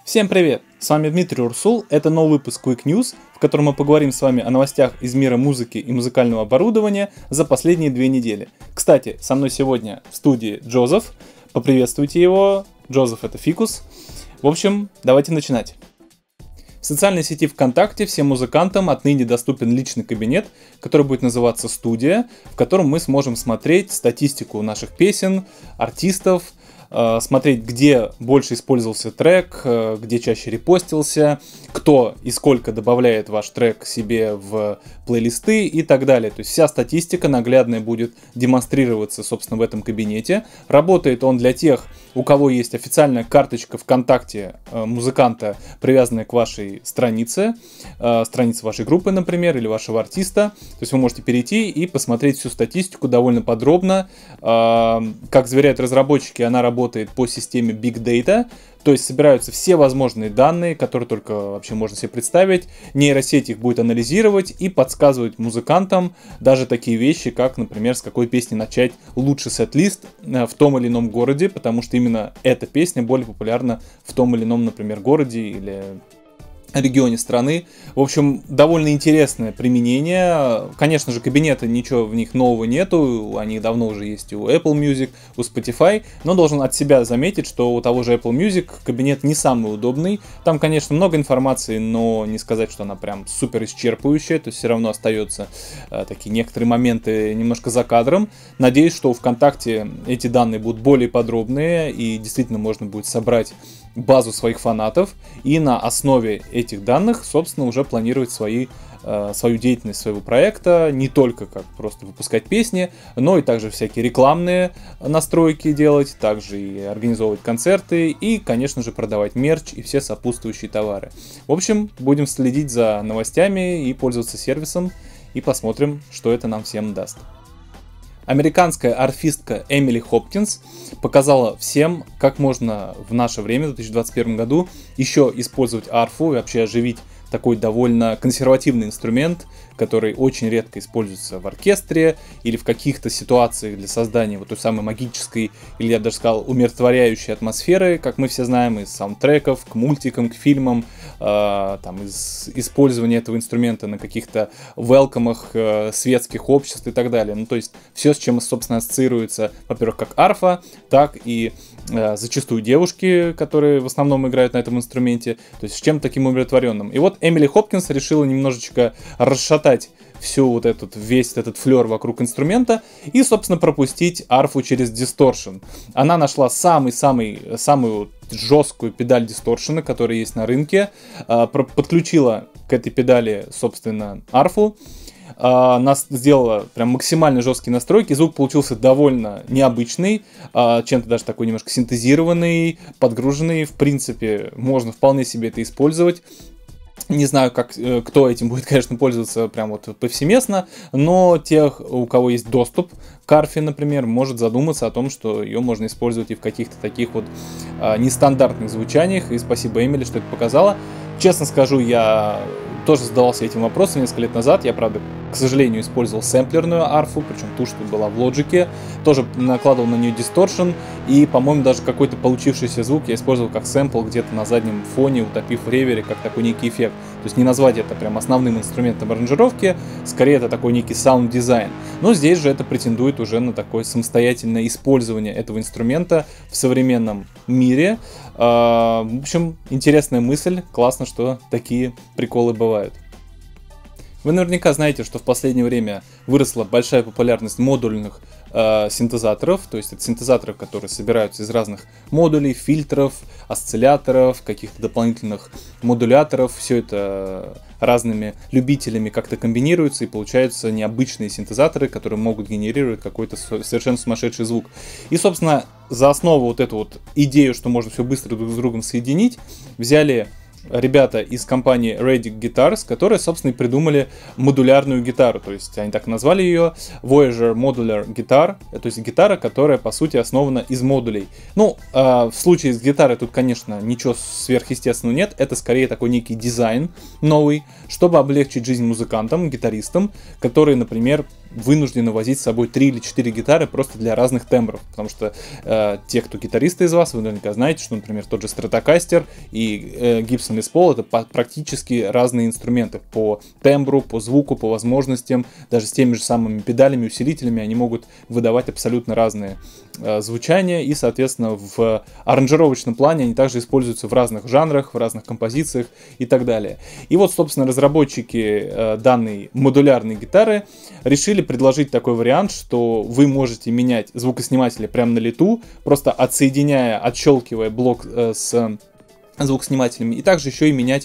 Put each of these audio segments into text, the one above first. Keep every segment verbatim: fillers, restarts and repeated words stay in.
Всем привет! С вами Дмитрий Урсул, это новый выпуск Quick News, в котором мы поговорим с вами о новостях из мира музыки и музыкального оборудования за последние две недели. Кстати, со мной сегодня в студии Джозеф, поприветствуйте его, Джозеф это Фикус. В общем, давайте начинать. В социальной сети ВКонтакте всем музыкантам отныне доступен личный кабинет, который будет называться «Студия», в котором мы сможем смотреть статистику наших песен, артистов, смотреть, где больше использовался трек, где чаще репостился, кто и сколько добавляет ваш трек себе в плейлисты и так далее. То есть вся статистика наглядная будет демонстрироваться, собственно, в этом кабинете. Работает он для тех, у кого есть официальная карточка ВКонтакте музыканта, привязанная к вашей странице, странице вашей группы, например, или вашего артиста. То есть вы можете перейти и посмотреть всю статистику довольно подробно. Как заверяют разработчики, она работает работает по системе Big Data, то есть собираются все возможные данные, которые только вообще можно себе представить. Нейросеть их будет анализировать и подсказывать музыкантам даже такие вещи, как, например, с какой песни начать лучший сет-лист в том или ином городе, потому что именно эта песня более популярна в том или ином, например, городе или регионе страны. В общем, довольно интересное применение. Конечно же, кабинеты, ничего в них нового нету, они давно уже есть у Apple Music, у Spotify, но должен от себя заметить, что у того же Apple Music кабинет не самый удобный. Там, конечно, много информации, но не сказать, что она прям супер исчерпывающая, то есть все равно остаются э, такие некоторые моменты немножко за кадром. Надеюсь, что у ВКонтакте эти данные будут более подробные и действительно можно будет собрать базу своих фанатов и на основе этих данных, собственно, уже планировать свои, э, свою деятельность своего проекта, не только как просто выпускать песни, но и также всякие рекламные настройки делать, также и организовывать концерты и, конечно же, продавать мерч и все сопутствующие товары. В общем, будем следить за новостями и пользоваться сервисом и посмотрим, что это нам всем даст. Американская арфистка Эмили Хопкинс показала всем, как можно в наше время, в две тысячи двадцать первом году, еще использовать арфу и вообще оживить такой довольно консервативный инструмент, который очень редко используется в оркестре или в каких-то ситуациях для создания вот той самой магической, или я даже сказал, умиротворяющей атмосферы, как мы все знаем, из саундтреков к мультикам, к фильмам, э, там, из использования этого инструмента на каких-то велкомах э, светских обществ и так далее. Ну, то есть все, с чем, собственно, ассоциируется, во-первых, как арфа, так и э, зачастую девушки, которые в основном играют на этом инструменте, то есть с чем-то таким умиротворенным. И вот Эмили Хопкинс решила немножечко расшатать всю вот этот, весь этот флер вокруг инструмента и, собственно, пропустить арфу через дисторшн. Она нашла самый-самый, самую жесткую педаль дисторшена, которая есть на рынке, подключила к этой педали, собственно, арфу, нас сделала прям максимально жесткие настройки, звук получился довольно необычный, чем-то даже такой немножко синтезированный, подгруженный, в принципе, можно вполне себе это использовать. Не знаю, как, кто этим будет, конечно, пользоваться прям вот повсеместно, но тех, у кого есть доступ к арфе, например, может задуматься о том, что ее можно использовать и в каких-то таких вот а, нестандартных звучаниях, и спасибо Эмили, что это показала. Честно скажу, я тоже задавался этим вопросом несколько лет назад. Я, правда, к сожалению, использовал сэмплерную арфу, причем ту, что была в Logic. Тоже накладывал на нее дисторшн. И, по-моему, даже какой-то получившийся звук я использовал как сэмпл где-то на заднем фоне, утопив в ревере, как такой некий эффект. То есть не назвать это прям основным инструментом аранжировки, скорее это такой некий саунд-дизайн. Но здесь же это претендует уже на такое самостоятельное использование этого инструмента в современном мире. В общем, интересная мысль. Классно, что такие приколы бывают. Вы наверняка знаете, что в последнее время выросла большая популярность модульных э, синтезаторов, то есть это синтезаторы, которые собираются из разных модулей, фильтров, осцилляторов, каких-то дополнительных модуляторов. Все это разными любителями как-то комбинируется и получаются необычные синтезаторы, которые могут генерировать какой-то совершенно сумасшедший звук. И, собственно, за основу вот эту вот идею, что можно все быстро друг с другом соединить, взяли ребята из компании Radic Guitars, которые, собственно, и придумали модулярную гитару, то есть они так назвали ее Voyager Modular Guitar, то есть гитара, которая, по сути, основана из модулей. Ну, э, в случае с гитарой тут, конечно, ничего сверхъестественного нет, это скорее такой некий дизайн новый, чтобы облегчить жизнь музыкантам, гитаристам, которые, например, вынуждены возить с собой три или четыре гитары просто для разных тембров, потому что э, те, кто гитаристы из вас, вы наверняка знаете, что, например, тот же Stratocaster и э, Gibson Les Paul — это по- практически разные инструменты по тембру, по звуку, по возможностям, даже с теми же самыми педалями, усилителями они могут выдавать абсолютно разные э, звучания, и, соответственно, в аранжировочном плане они также используются в разных жанрах, в разных композициях и так далее. И вот, собственно, разработчики э, данной модулярной гитары решили предложить такой вариант, что вы можете менять звукосниматели прямо на лету, просто отсоединяя, отщелкивая блок э, с звукоснимателями, и также еще и менять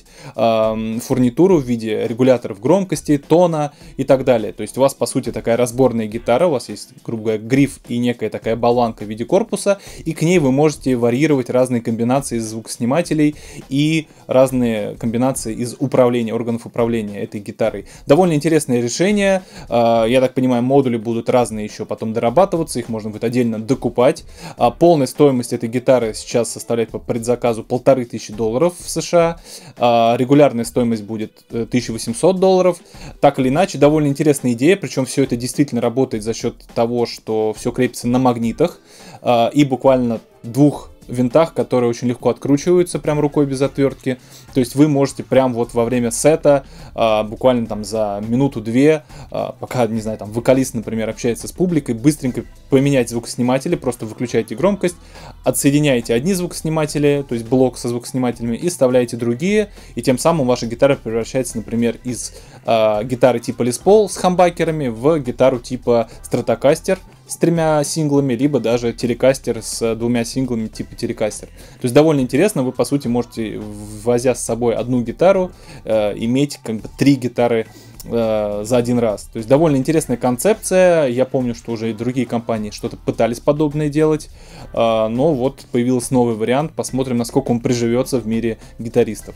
э, фурнитуру в виде регуляторов громкости, тона и так далее. То есть у вас, по сути, такая разборная гитара, у вас есть, грубо говоря, гриф и некая такая болванка в виде корпуса, и к ней вы можете варьировать разные комбинации из звукоснимателей и разные комбинации из управления, органов управления этой гитарой. Довольно интересное решение. Э, я так понимаю, модули будут разные еще потом дорабатываться, их можно будет отдельно докупать. А полная стоимость этой гитары сейчас составляет по предзаказу полторы тысячи долларов в США, а регулярная стоимость будет тысяча восемьсот долларов. Так или иначе, довольно интересная идея, причем все это действительно работает за счет того, что все крепится на магнитах а, и буквально двух винтах, которые очень легко откручиваются прям рукой без отвертки. То есть вы можете прям вот во время сета, а, буквально там за минуту-две, а, пока, не знаю, там вокалист, например, общается с публикой, быстренько поменять звукосниматели, просто выключаете громкость, отсоединяете одни звукосниматели, то есть блок со звукоснимателями, и вставляете другие, и тем самым ваша гитара превращается, например, из а, гитары типа Les Paul с хамбакерами в гитару типа Stratocaster с тремя синглами, либо даже телекастер с двумя синглами типа телекастер. То есть довольно интересно, вы по сути можете, возя с собой одну гитару, э, иметь как бы три гитары э, за один раз. То есть довольно интересная концепция. Я помню, что уже и другие компании что-то пытались подобное делать, э, но вот появился новый вариант. Посмотрим, насколько он приживется в мире гитаристов.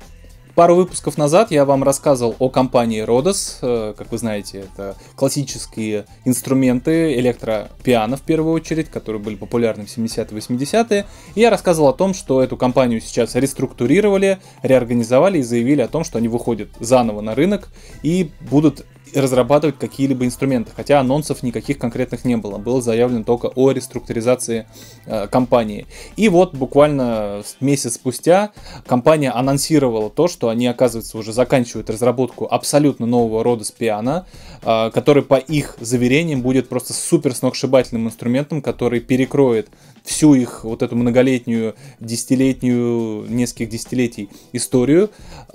Пару выпусков назад я вам рассказывал о компании Rhodes. Как вы знаете, это классические инструменты, электропиано в первую очередь, которые были популярны в семидесятые и восьмидесятые. И я рассказывал о том, что эту компанию сейчас реструктурировали, реорганизовали и заявили о том, что они выходят заново на рынок и будут разрабатывать какие-либо инструменты, хотя анонсов никаких конкретных не было, было заявлено только о реструктуризации э, компании. И вот буквально месяц спустя компания анонсировала то, что они, оказывается, уже заканчивают разработку абсолютно нового Rhodes Piano, э, который, по их заверениям, будет просто супер сногсшибательным инструментом, который перекроет всю их вот эту многолетнюю, десятилетнюю, нескольких десятилетий историю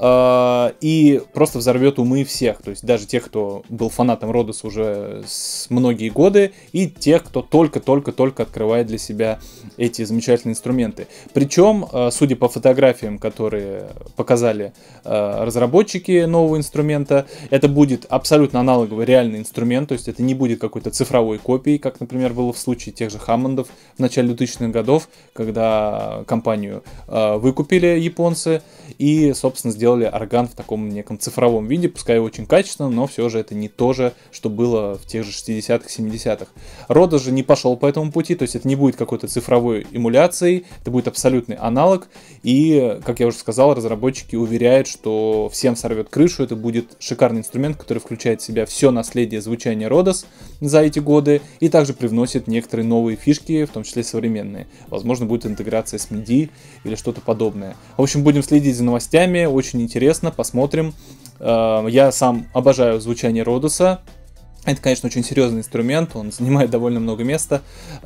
э, и просто взорвет умы всех, то есть даже тех, кто был фанатом Rhodes уже с многие годы, и тех, кто только-только-только открывает для себя эти замечательные инструменты. Причем, э, судя по фотографиям, которые показали э, разработчики нового инструмента, это будет абсолютно аналоговый реальный инструмент, то есть это не будет какой-то цифровой копией, как, например, было в случае тех же Hammond'ов в начале двухтысячных годов, когда компанию э, выкупили японцы и, собственно, сделали орган в таком неком цифровом виде, пускай очень качественном, но все же это не то же, что было в тех же шестидесятых, семидесятых. Rhodes же не пошел по этому пути, то есть это не будет какой-то цифровой эмуляцией, это будет абсолютный аналог, и, как я уже сказал, разработчики уверяют, что всем сорвет крышу, это будет шикарный инструмент, который включает в себя все наследие звучания Rhodes за эти годы, и также привносит некоторые новые фишки, в том числе современные. Возможно, будет интеграция с миди или что-то подобное. В общем, будем следить за новостями, очень интересно, посмотрим. Я сам обожаю звучание Rhodes. Это, конечно, очень серьезный инструмент, он занимает довольно много места,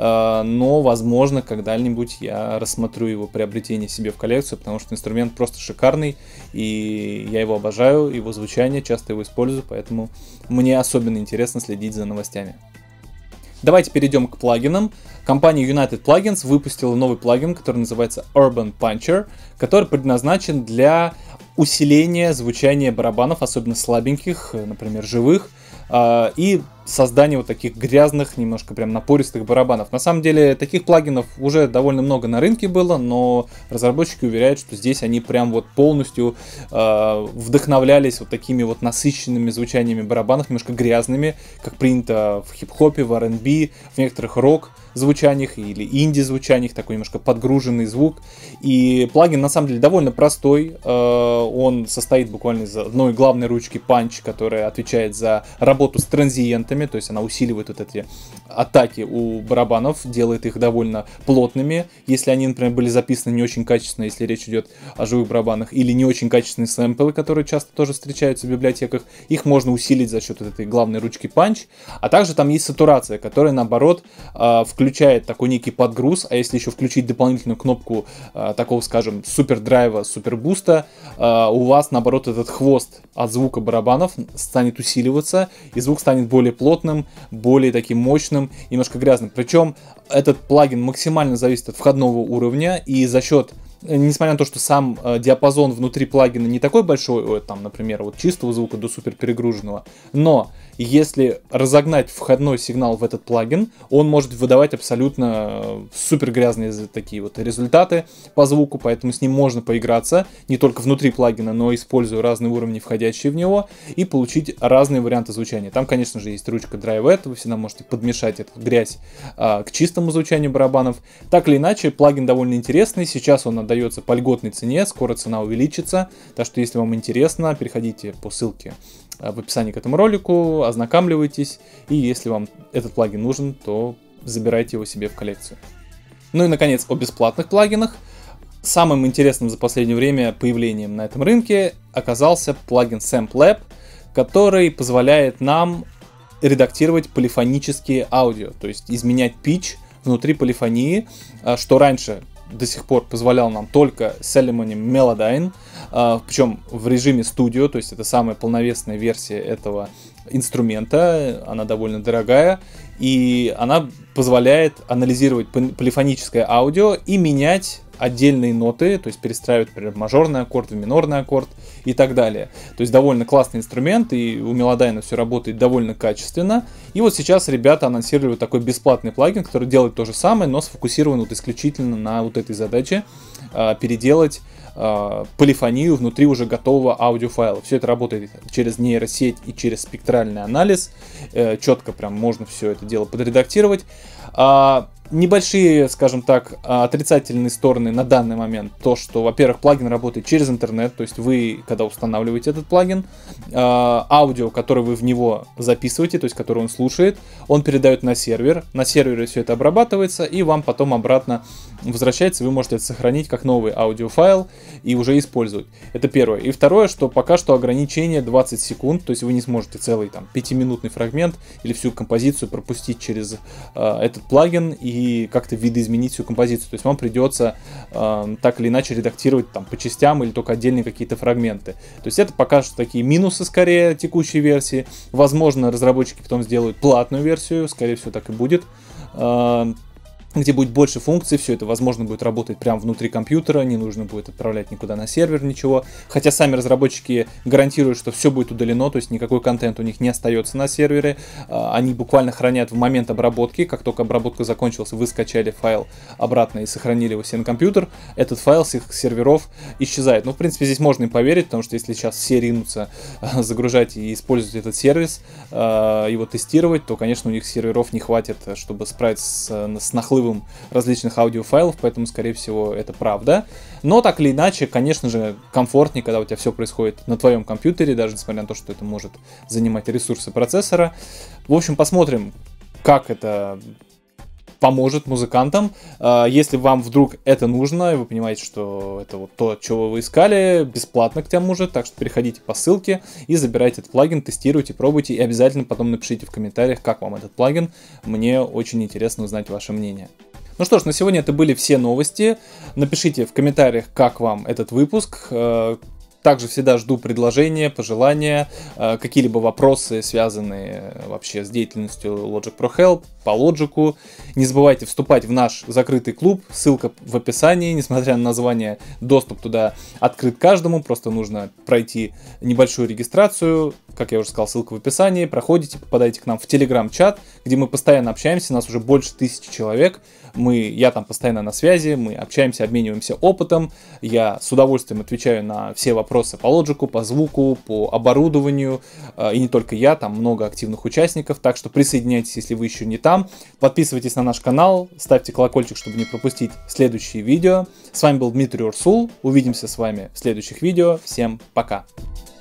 но, возможно, когда-нибудь я рассмотрю его приобретение себе в коллекцию, потому что инструмент просто шикарный, и я его обожаю, его звучание, часто его использую, поэтому мне особенно интересно следить за новостями. Давайте перейдем к плагинам. Компания United Plugins выпустила новый плагин, который называется Urban Puncher, который предназначен для усиления звучания барабанов, особенно слабеньких, например, живых, и создание вот таких грязных, немножко прям напористых барабанов. На самом деле таких плагинов уже довольно много на рынке было, но разработчики уверяют, что здесь они прям вот полностью э, вдохновлялись вот такими вот насыщенными звучаниями барабанов, немножко грязными, как принято в хип-хопе, в ар энд би, в некоторых рок звучаниях или инди звучаниях, такой немножко подгруженный звук. И плагин на самом деле довольно простой, э, он состоит буквально из одной главной ручки Punch, которая отвечает за работу с транзиентами. элементами, то есть она усиливает вот эти атаки у барабанов, делает их довольно плотными, если они, например, были записаны не очень качественно, если речь идет о живых барабанах, или не очень качественные сэмплы, которые часто тоже встречаются в библиотеках, их можно усилить за счет вот этой главной ручки панч, а также там есть сатурация, которая, наоборот, включает такой некий подгруз, а если еще включить дополнительную кнопку такого, скажем, супер драйва, супер буста, у вас, наоборот, этот хвост от звука барабанов станет усиливаться, и звук станет более плотным, более таким мощным, немножко грязным. Причем этот плагин максимально зависит от входного уровня, и за счет, несмотря на то, что сам э, диапазон внутри плагина не такой большой, там, например, вот чистого звука до супер перегруженного, но если разогнать входной сигнал в этот плагин, он может выдавать абсолютно супер грязные такие вот результаты по звуку, поэтому с ним можно поиграться не только внутри плагина, но и используя разные уровни, входящие в него, и получить разные варианты звучания. Там, конечно же, есть ручка Drive Add, вы всегда можете подмешать эту грязь а, к чистому звучанию барабанов. Так или иначе, плагин довольно интересный, сейчас он отдается по льготной цене, скоро цена увеличится, так что если вам интересно, переходите по ссылке в описании к этому ролику, ознакомливайтесь, и если вам этот плагин нужен, то забирайте его себе в коллекцию. Ну и, наконец, о бесплатных плагинах. Самым интересным за последнее время появлением на этом рынке оказался плагин SampLab, который позволяет нам редактировать полифонические аудио, то есть изменять питч внутри полифонии, что раньше до сих пор позволял нам только Celemony Melodyne, причем в режиме студио, то есть это самая полновесная версия этого инструмента, она довольно дорогая, и она позволяет анализировать полифоническое аудио и менять отдельные ноты, то есть перестраивать, например, мажорный аккорд в минорный аккорд и так далее. То есть довольно классный инструмент, и у Melodyne все работает довольно качественно. И вот сейчас ребята анонсировали такой бесплатный плагин, который делает то же самое, но сфокусирован вот исключительно на вот этой задаче э, переделать э, полифонию внутри уже готового аудиофайла. Все это работает через нейросеть и через спектральный анализ. Э, четко прям можно все это дело подредактировать. А, небольшие, скажем так, отрицательные стороны на данный момент. То, что, во-первых, плагин работает через интернет. То есть вы, когда устанавливаете этот плагин, аудио, которое вы в него записываете, то есть которое он слушает, он передает на сервер. На сервере все это обрабатывается, и вам потом обратно возвращается. Вы можете это сохранить как новый аудиофайл и уже использовать. Это первое. И второе, что пока что ограничение двадцать секунд. То есть вы не сможете целый там пятиминутный фрагмент или всю композицию пропустить через э, этот плагин и и как-то видоизменить всю композицию. То есть вам придется э, так или иначе редактировать там по частям или только отдельные какие-то фрагменты. То есть это пока что такие минусы скорее текущей версии. Возможно, разработчики потом сделают платную версию, скорее всего так и будет, э, где будет больше функций, все это, возможно, будет работать прямо внутри компьютера, не нужно будет отправлять никуда на сервер ничего. Хотя сами разработчики гарантируют, что все будет удалено, то есть никакой контент у них не остается на сервере. Они буквально хранят в момент обработки, как только обработка закончилась, вы скачали файл обратно и сохранили его себе на компьютер, этот файл с их серверов исчезает. Ну, в принципе, здесь можно и поверить, потому что если сейчас все ринутся загружать и использовать этот сервис, его тестировать, то, конечно, у них серверов не хватит, чтобы справиться с, с нахлывом различных аудиофайлов, поэтому, скорее всего, это правда. Но так или иначе, конечно же, комфортнее, когда у тебя все происходит на твоем компьютере, даже несмотря на то, что это может занимать ресурсы процессора. В общем, посмотрим, как это поможет музыкантам. Если вам вдруг это нужно, и вы понимаете, что это вот то, чего вы искали, бесплатно к тому же, так что переходите по ссылке и забирайте этот плагин, тестируйте, пробуйте, и обязательно потом напишите в комментариях, как вам этот плагин. Мне очень интересно узнать ваше мнение. Ну что ж, на сегодня это были все новости. Напишите в комментариях, как вам этот выпуск. Также всегда жду предложения, пожелания, какие-либо вопросы, связанные вообще с деятельностью Logic Pro Help, по Logic. Не забывайте вступать в наш закрытый клуб, ссылка в описании. Несмотря на название, доступ туда открыт каждому, просто нужно пройти небольшую регистрацию. Как я уже сказал, ссылка в описании. Проходите, попадаете к нам в Telegram-чат, где мы постоянно общаемся, нас уже больше тысячи человек. Мы, я там постоянно на связи, мы общаемся, обмениваемся опытом. Я с удовольствием отвечаю на все вопросы по Logic, по звуку, по оборудованию. И не только я, там много активных участников. Так что присоединяйтесь, если вы еще не там. Подписывайтесь на наш канал, ставьте колокольчик, чтобы не пропустить следующие видео. С вами был Дмитрий Урсул. Увидимся с вами в следующих видео. Всем пока!